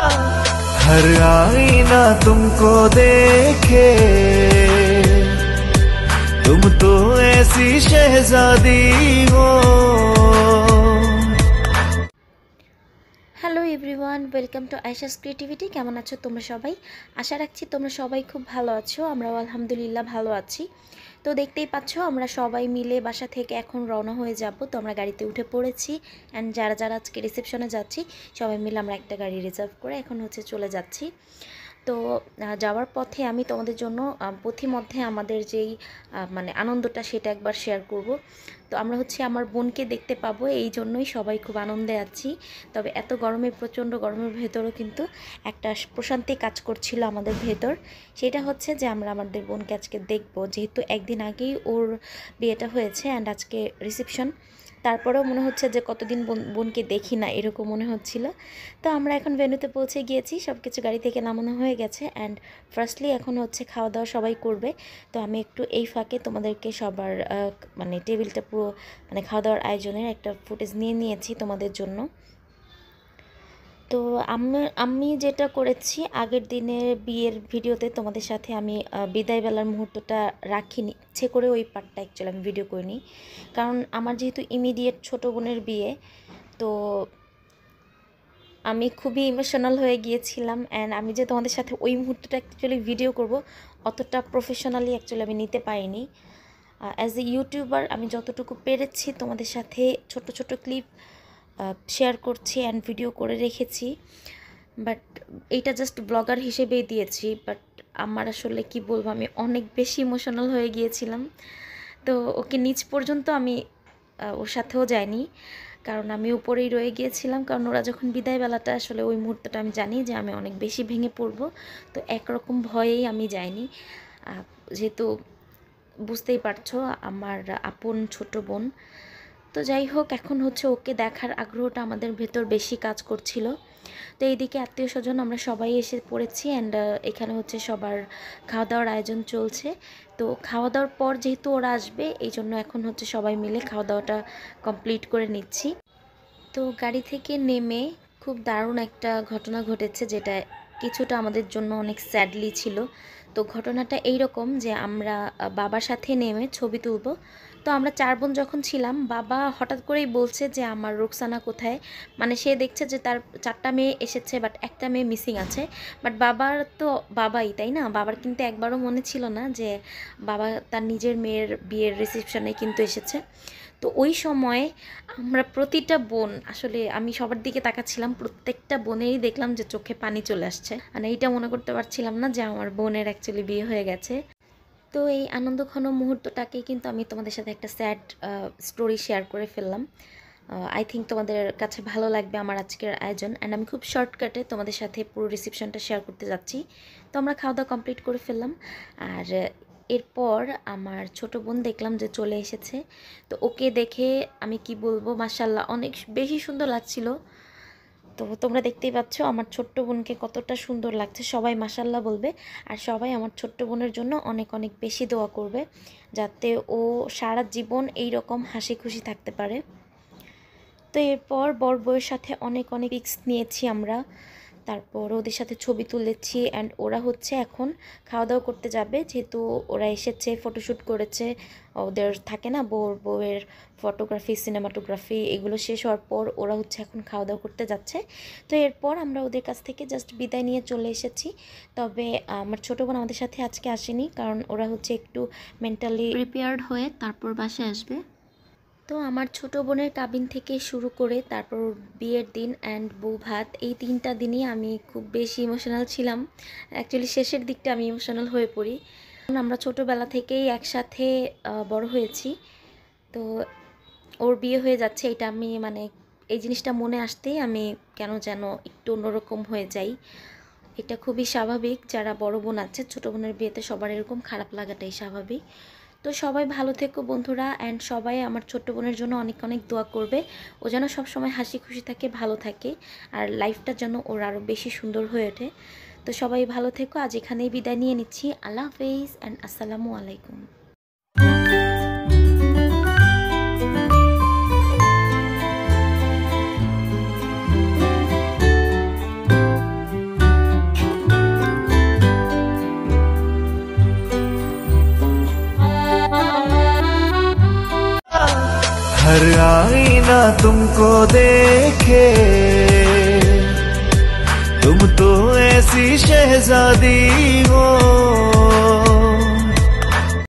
हर आईना तुमको देखे, तुम तो ऐसी शहजादी हो। Hello everyone, welcome to Ayesha's creativity. কেমন আছো তোমরা সবাই? আশা রাখছি তোমরা সবাই খুব ভালো আছো। আমরাও আলহামদুলিল্লাহ ভালো আছি। তো দেখতেই পাচ্ছ আমরা সবাই মিলে বাসা থেকে এখন রওনা হয়ে যাব। তো আমরা গাড়িতে উঠে পড়েছি অ্যান্ড যারা যারা আজকে রিসেপশনে যাচ্ছি সবাই মিলে আমরা একটা গাড়ি রিজার্ভ করে এখন চলে যাচ্ছি। তো যাওয়ার পথে আমি তোমাদের জন্য পথিমধ্যে আমাদের যেই মানে আনন্দটা সেটা একবার শেয়ার করব। তো আমরা আমার বোনকে দেখতে পাবো, এই জন্যই সবাই খুব আনন্দে আছি। তবে এত গরমে, প্রচণ্ড গরমের ভেতরও কিন্তু একটা প্রশান্তি কাজ করছিল আমাদের ভেতর। সেটা হচ্ছে যে আমরা আমাদের বোনকে আজকে দেখবো, যেহেতু একদিন আগেই ওর বিয়েটা হয়েছে অ্যান্ড আজকে রিসেপশন। তারপরেও মনে হচ্ছে যে কতদিন বোনকে দেখি না, এরকম মনে হচ্ছিল। তো আমরা এখন ভেন্যুতে পৌঁছে গিয়েছি, সব কিছু গাড়ি থেকে নামানো হয়ে গেছে অ্যান্ড ফার্স্টলি এখন খাওয়া দাওয়া সবাই করবে। তো আমি একটু এই ফাঁকে তোমাদেরকে সবার মানে টেবিলটা পুরো মানে খাওয়া দাওয়ার আয়োজনের একটা ফুটেজ নিয়ে নিয়েছি তোমাদের জন্য। তো আমি যেটা করেছি, আগের দিনের বিয়ের ভিডিওতে তোমাদের সাথে আমি বিদায়বেলার মুহূর্তটা রাখিনি, ইচ্ছে করে ওই পার্টটা অ্যাকচুয়ালি আমি ভিডিও করিনি। কারণ আমার যেহেতু ইমিডিয়েট ছোটো বোনের বিয়ে, তো আমি খুবই ইমোশনাল হয়ে গিয়েছিলাম অ্যান্ড আমি যে তোমাদের সাথে ওই মুহূর্তটা অ্যাকচুয়ালি ভিডিও করব, অতটা প্রফেশনালি অ্যাকচুয়ালি আমি নিতে পারিনি। অ্যাজ এ ইউটিউবার আমি যতটুকু পেরেছি তোমাদের সাথে ছোট ছোট ক্লিপ শেয়ার করছি অ্যান্ড ভিডিও করে রেখেছি, বাট এইটা জাস্ট ব্লগার হিসেবেই দিয়েছি। বাট আমার আসলে কি বলবো, আমি অনেক বেশি ইমোশনাল হয়ে গিয়েছিলাম। তো ওকে নিচ পর্যন্ত আমি ওর সাথেও যাইনি, কারণ আমি উপরেই রয়ে গিয়েছিলাম। কারণ ওরা যখন বিদায়বেলাটা আসলে ওই মুহূর্তটা আমি জানি যে আমি অনেক বেশি ভেঙে পড়বো, তো একরকম ভয়েই আমি যাইনি। যেহেতু বুঝতেই পারছো আমার আপন ছোট বোন। তো যাই হোক, এখন ওকে দেখার আগ্রহটা আমাদের ভেতর বেশি কাজ করছিল। তো এইদিকে আত্মীয় স্বজন আমরা সবাই এসে পড়েছি অ্যান্ড এখানে সবার খাওয়া দাওয়ার আয়োজন চলছে। তো খাওয়া দাওয়ার পর যেহেতু ওরা আসবে, এই জন্য এখন সবাই মিলে খাওয়া দাওয়াটা কমপ্লিট করে নিচ্ছি। তো গাড়ি থেকে নেমে খুব দারুণ একটা ঘটনা ঘটেছে, যেটা কিছুটা আমাদের জন্য অনেক স্যাডলি ছিল। তো ঘটনাটা এইরকম যে আমরা বাবার সাথে নেমে ছবি তুলব। তো আমরা 4 বোন যখন ছিলাম, বাবা হঠাৎ করেই বলছে যে আমার রোকসানা কোথায়। মানে সে দেখছে যে তার 4টা মেয়ে এসেছে, বাট একটা মেয়ে মিসিং আছে। বাট বাবার তো বাবাই, তাই না? বাবার কিন্তু একবারও মনে ছিল না যে বাবা তার নিজের মেয়ের বিয়ের রিসেপশনে কিন্তু এসেছে। তো ওই সময় আমরা প্রতিটা বোন, আসলে আমি সবার দিকে তাকাচ্ছিলাম, প্রত্যেকটা বোনেরই দেখলাম যে চোখে পানি চলে আসছে। মানে এইটা মনে করতে পারছিলাম না যে আমার বোনের অ্যাকচুয়ালি বিয়ে হয়ে গেছে। তো এই আনন্দঘন মুহূর্তটাকে কিন্তু আমি তোমাদের সাথে একটা স্যাড স্টোরি শেয়ার করে ফেললাম। আই থিঙ্ক তোমাদের কাছে ভালো লাগবে আমার আজকের আয়োজন অ্যান্ড আমি খুব শর্টকাটে তোমাদের সাথে পুরো রিসেপশনটা শেয়ার করতে যাচ্ছি। তো আমরা খাওয়া দাওয়া কমপ্লিট করে ফেললাম আর এরপর আমার ছোট বোন দেখলাম যে চলে এসেছে। তো ওকে দেখে আমি কি বলবো, মাশাআল্লাহ অনেক বেশি সুন্দর লাগছিল। তো তোমরা দেখতেই পাচ্ছ আমার ছোট্ট বোনকে কতটা সুন্দর লাগছে। সবাই মাশাআল্লাহ বলবে আর সবাই আমার ছোট্ট বোনের জন্য অনেক অনেক বেশি দোয়া করবে, যাতে ও সারা জীবন এই রকম হাসি খুশি থাকতে পারে। তো এরপর বর বউয়ের সাথে অনেক অনেক রিস্ক নিয়েছি আমরা, তারপর ওদের সাথে ছবি তুলেছি অ্যান্ড ওরা এখন খাওয়া দাওয়া করতে যাবে। যেহেতু ওরা এসেছে, ফটোশ্যুট করেছে, ওদের থাকে না বউয়ের ফটোগ্রাফি, সিনেমাটোগ্রাফি, এগুলো শেষ হওয়ার পর ওরা এখন খাওয়া দাওয়া করতে যাচ্ছে। তো এরপর আমরা ওদের কাছ থেকে জাস্ট বিদায় নিয়ে চলে এসেছি। তবে আমার ছোটো বোন আমাদের সাথে আজকে আসেনি, কারণ ওরা একটু মেন্টালি প্রিপেয়ার্ড হয়ে তারপর বাসায় আসবে। তো আমার ছোটো বোনের কাবিন থেকে শুরু করে তারপর বিয়ের দিন অ্যান্ড বউ ভাত, এই 3টা দিনই আমি খুব বেশি ইমোশনাল ছিলাম। অ্যাকচুয়ালি শেষের দিকটা আমি ইমোশনাল হয়ে পড়ি। আমরা ছোটোবেলা থেকেই একসাথে বড় হয়েছি। তো ওর বিয়ে হয়ে যাচ্ছে, এটা আমি মানে এই জিনিসটা মনে আসতেই আমি কেন যেন একটু অন্যরকম হয়ে যাই। এটা খুবই স্বাভাবিক, যারা বড় বোন আছে ছোটো বোনের বিয়েতে সবার এরকম খারাপ লাগাটাই স্বাভাবিক। তো সবাই ভালো থেকো বন্ধুরা অ্যান্ড সবাই আমার ছোট্ট বোনের জন্য অনেক অনেক দোয়া করবে। ও যেন সবসময় হাসি খুশি থাকে, ভালো থাকে আর লাইফটা যেন ওর আরও বেশি সুন্দর হয়ে ওঠে। তো সবাই ভালো থেকো, আজ এখানেই বিদায় নিয়ে নিচ্ছি। আল্লাহ হাফেজ অ্যান্ড আসসালামু আলাইকুম। हर आईना तुमको देखे, तुम तो ऐसी शहजादी हो।